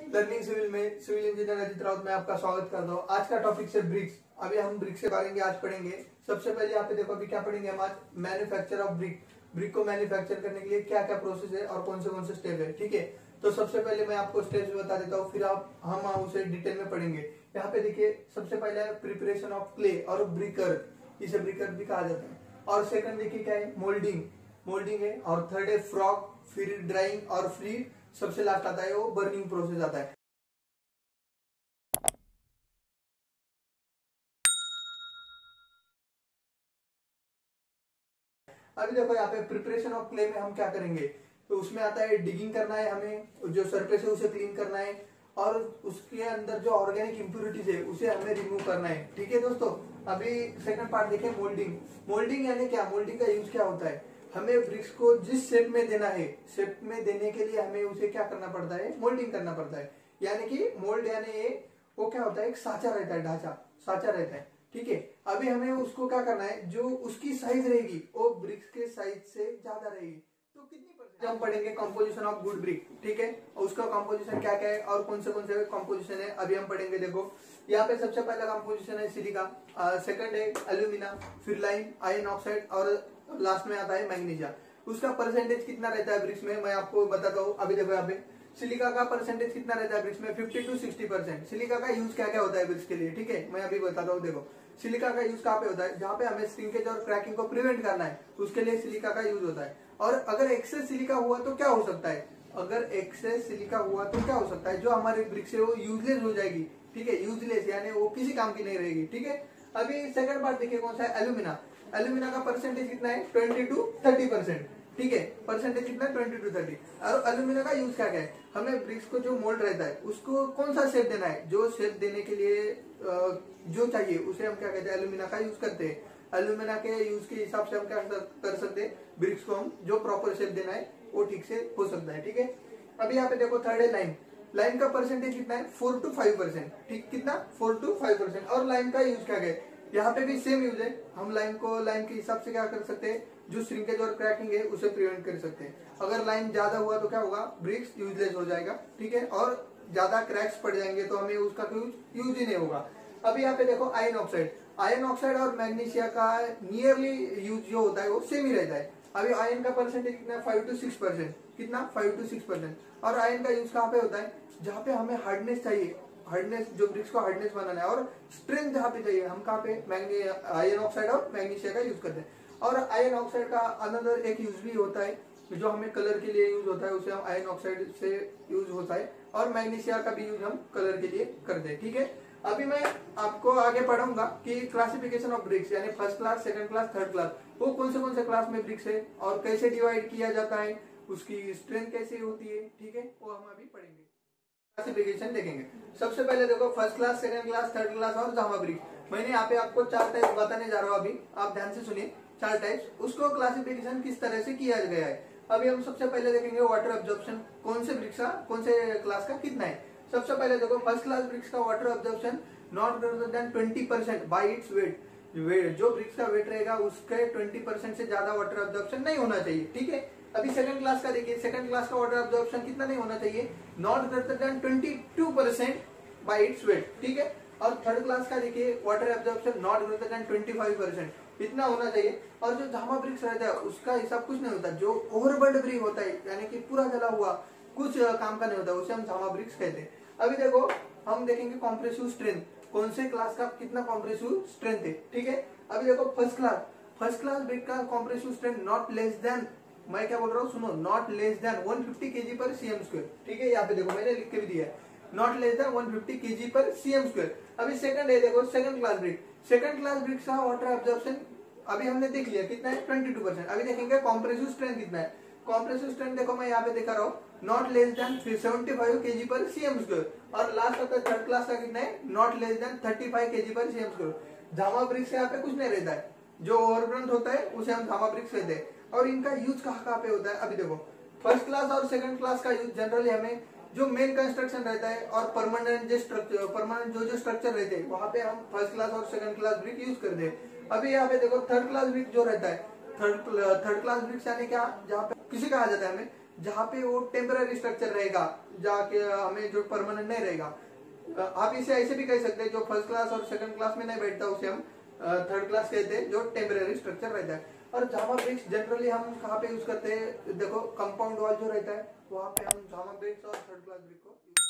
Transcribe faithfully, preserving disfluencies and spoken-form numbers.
Learning civil में civil engineer Ajit Raut में आपका स्वागत करता हूँ। आज का टॉपिक से ब्रिक्स। अभी हम ब्रिक्स के बारे में आज पढ़ेंगे। सबसे पहले यहाँ पे देखो अभी क्या पढ़ेंगे हम आज, मैन्युफैक्चर ऑफ ब्रिक। ब्रिक को मैन्युफैक्चर करने के लिए क्या क्या प्रोसेस है और कौन से कौन से स्टेप है, ठीक है। तो सबसे पहले मैं आपको स्टेप्स बता देता हूँ, फिर आप हम उसे डिटेल में पढ़ेंगे। यहाँ पे देखिए सबसे पहले है प्रिपरेशन ऑफ क्ले और ब्रिकर, इसे ब्रिकर भी कहा जाता है। और सेकंड देखिए क्या है, मोल्डिंग मोल्डिंग है। और थर्ड है फ्रॉग, फिर ड्राइंग और फिर सबसे लास्ट आता है वो बर्निंग प्रोसेस आता है। अभी देखो यहाँ पे प्रिपरेशन ऑफ क्ले में हम क्या करेंगे, तो उसमें आता है डिगिंग करना है, हमें जो सरफेस है उसे क्लीन करना है और उसके अंदर जो ऑर्गेनिक इंप्योरिटीज है उसे हमें रिमूव करना है, ठीक है दोस्तों। अभी सेकंड पार्ट देखें, मोल्डिंग। मोल्डिंग यानी क्या, मोल्डिंग का यूज क्या होता है, हमें ब्रिक्स को जिस शेप में देना है, शेप में देने के लिए हमें उसे क्या करना पड़ता है, मोल्डिंग करना पड़ता है। यानी कि मोल्ड यानी वो क्या होता है, एक साचा रहता है, ढांचा साचा रहता है, ठीक है। अभी हमें उसको क्या करना है, जो उसकी साइज रहेगी वो ब्रिक्स के साइज से ज्यादा रहेगी, तो कितनी परसेंट हम पढ़ेंगे कंपोजिशन ऑफ गुड ब्रिक, ठीक है। और उसका कंपोजिशन क्या क्या है और कौन से कौन से कंपोजिशन है अभी हम पढ़ेंगे। देखो यहाँ पे सबसे पहला कंपोजिशन है सिलिका, सेकंड है एल्यूमिना, फिर लाइम, आयरन ऑक्साइड और लास्ट में आता है मैग्नीशिया। उसका परसेंटेज कितना रहता है ब्रिक्स में मैं आपको बताता हूँ। अभी देखो यहाँ पे सिलिका का परसेंटेज कितना रहता है ब्रिक्स में, fifty to sixty percent. Silica का यूज क्या क्या होता है ब्रिक्स के लिए, ठीक है, मैं अभी बताता हूँ। देखो सिलिका का यूज कहाँ पे होता है, जहाँ पे हमें श्रिंकेज और क्रैकिंग को प्रिवेंट करना है उसके लिए सिलिका का यूज होता है। और अगर एक्सेस सिलिका हुआ तो क्या हो सकता है, अगर एक्सेस सिलिका हुआ तो क्या हो सकता है, जो हमारे ब्रिक्स है वो यूजलेस हो जाएगी, ठीक है। यूजलेस यानी वो किसी काम की नहीं रहेगी, ठीक है। अभी सेकंड पार्ट देखिए कौन सा है, एल्यूमिना। एल्यूमिना का परसेंटेज कितना है, ट्वेंटी टू थर्टी परसेंट, ठीक है। परसेंटेज कितना है, ट्वेंटी टू थर्टी। और एल्यूमिना का यूज क्या क्या है, हमें ब्रिक्स को जो मोल्ड रहता है उसको कौन सा शेप देना है, जो शेप देने के लिए जो चाहिए उसे हम क्या कहते हैं, एल्यूमिना का यूज करते हैं। एल्यूमिना के यूज के हिसाब से हम क्या कर सकते हैं, ब्रिक्स को हम जो प्रॉपर शेप देना है वो ठीक से हो सकता है, ठीक है। अभी यहाँ पे देखो थर्ड है लाइम। लाइम का परसेंटेज कितना है, फोर टू फाइव परसेंट, ठीक, कितना, फोर टू फाइव परसेंट। और लाइम का यूज क्या है, यहाँ पे भी सेम यूज है। हम लाइम को लाइम के हिसाब से क्या कर सकते हैं, जो श्रिंकेज और क्रैकिंग है उसे प्रिवेंट कर सकते हैं। अगर लाइम ज्यादा हुआ तो क्या होगा, ब्रिक्स यूजलेस हो जाएगा, ठीक है। और ज्यादा क्रैक्स पड़ जाएंगे तो हमें उसका यूज यूज ही नहीं होगा। अभी यहाँ पे देखो आयरन ऑक्साइड। आयरन ऑक्साइड और मैग्नीशिया का नियरली यूज जो होता है वो सेम ही रहता है। अभी आयरन का परसेंटेज कितना, फाइव टू सिक्स परसेंट, कितना, फाइव टू सिक्स परसेंट। और आयरन का यूज कहाँ पे होता है, जहाँ पे हमें हार्डनेस चाहिए, हार्डनेस जो ब्रिक्स को हार्डनेस बनाना है और स्ट्रेंथ जहाँ पे चाहिए, हम कहाँ पे आयरन ऑक्साइड और मैग्नीशिया का यूज करते हैं। और आयरन ऑक्साइड का अनदर एक यूज भी होता है जो हमें कलर के लिए यूज होता है, उसे हम आयरन ऑक्साइड से यूज होता है। और मैग्नीशिया का भी यूज हम कलर के लिए करते हैं, ठीक है। अभी मैं आपको आगे पढ़ूंगा कि क्लासिफिकेशन ऑफ ब्रिक्स यानी first class, second class, third class, वो कौन से कौन से क्लास में ब्रिक्स है और कैसे डिवाइड किया जाता है, उसकी स्ट्रेंथ कैसे होती है, ठीक है, वो हम अभी पढ़ेंगे। क्लासिफिकेशन देखेंगे। सबसे पहले देखो first class, second class, third class और जावा ब्रिक्स। मैंने यहाँ पे आपको चार टाइप बताने जा रहा हूँ, अभी आप ध्यान से सुनिए। चार टाइप्स, उसको क्लासिफिकेशन किस तरह से किया गया है। अभी हम सबसे पहले देखेंगे वाटर एब्जॉर्प्शन, कौन से ब्रिक्स का, कौन से क्लास का कितना है। सबसे पहले देखो फर्स्ट क्लास ब्रिक्स का water absorption not greater than twenty percent by its weight. जो ब्रिक्स का वेट रहेगा उसके ट्वेंटी परसेंट से ज्यादा वाटर एब्जॉर्प्शन नहीं होना चाहिए, ठीक है। अभी सेकंड क्लास का देखिए, सेकंड क्लास का वाटर एब्जॉर्प्शन कितना नहीं होना चाहिए, not greater than twenty two percent by its weight, ठीक है। और थर्ड क्लास का देखिए water absorption not greater than twenty five percent, इतना होना चाहिए। और जो जावा ब्रिक्स रहता है उसका हिसाब कुछ नहीं होता, जो ओवरबर्ड ब्रिक होता है यानी कि पूरा जला हुआ कुछ काम का नहीं होता, उसे हम जावा ब्रिक्स कहते हैं। अभी देखो हम देखेंगे कॉम्प्रेसिव स्ट्रेंथ, कौन से क्लास का कितना कॉम्प्रेसिव स्ट्रेंथ है, ठीक है। अभी देखो first class, first class brick का compressive strength not less than, मैं क्या बोल रहा हूँ सुनो, not less than one fifty KG per CM square, ठीक है। यहाँ पे देखो मैंने लिख के भी दिया है, not less than one fifty KG per CM square. अभी सेकंड है, देखो second class brick, second class brick का वाटर एब्जॉर्प्शन अभी हमने देख लिया कितना है, ट्वेंटी टू परसेंट। अभी देखेंगे कॉम्प्रेसिव स्ट्रेंथ कितना है। कॉम्प्रेसिव स्ट्रेंथ देखो मैं यहाँ पे दिखा रहा हूँ, not less than seventy five KG per CM square. और लास्ट आता है थर्ड क्लास का कितना है, not less than thirty five KG per CM square. जावा ब्रिक्स यहाँ पे कुछ नहीं रहता है, जो ओवरब्रंट होता है उसे हम जावा ब्रिक्स कहते हैं। और इनका यूज कहाँ कहाँ पे होता है, अभी देखो फर्स्ट क्लास और सेकंड क्लास का यूज जनरली हमें जो मेन कंस्ट्रक्शन रहता है और परमानेंट जो स्ट्रक्चर परमानेंट जो जो स्ट्रक्चर रहते हैं वहां पे हम फर्स्ट क्लास और सेकंड क्लास ब्रिक यूज करते हैं। अभी यहाँ पे देखो थर्ड क्लास ब्रिक जो रहता है, थर्ड थर्ड क्लास ब्रिक्स यानी क्या, जहाँ पे किसी कहा जाता है हमें जहाँ पे वो टेम्पररी स्ट्रक्चर रहेगा, जाके हमें जो परमानेंट नहीं रहेगा। आप इसे ऐसे भी कह सकते हैं, जो फर्स्ट क्लास और सेकंड क्लास में नहीं बैठता उसे हम थर्ड क्लास कहते हैं, जो टेम्पररी स्ट्रक्चर रहता है। और जावा ब्रिक्स जनरली हम कहाँ पे यूज करते हैं, देखो कंपाउंड वॉल जो रहता है वहाँ पे हम जावा ब्रिक्स और थर्ड क्लास ब्रिक को